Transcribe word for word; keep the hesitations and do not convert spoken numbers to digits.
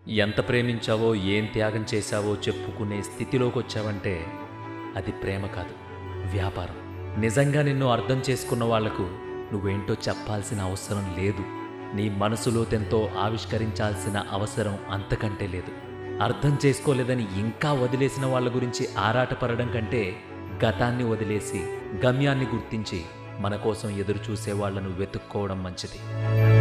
ఎంత ప్రేమించావో ఏం త్యాగం చేశావో చెప్పుకునే స్థితిలోకి వచ్చావంటే అది ప్రేమ కాదు, వ్యాపారం. నిజంగా నిన్ను అర్థం చేసుకున్న వాళ్లకు నువ్వేంటో చెప్పాల్సిన అవసరం లేదు. నీ మనసులోతెంతో ఆవిష్కరించాల్సిన అవసరం అంతకంటే లేదు. అర్థం చేసుకోలేదని ఇంకా వదిలేసిన వాళ్ళ గురించి ఆరాటపడడం కంటే గతాన్ని వదిలేసి గమ్యాన్ని గుర్తించి మన కోసం ఎదురు చూసే వాళ్లను వెతుక్కోవడం మంచిది.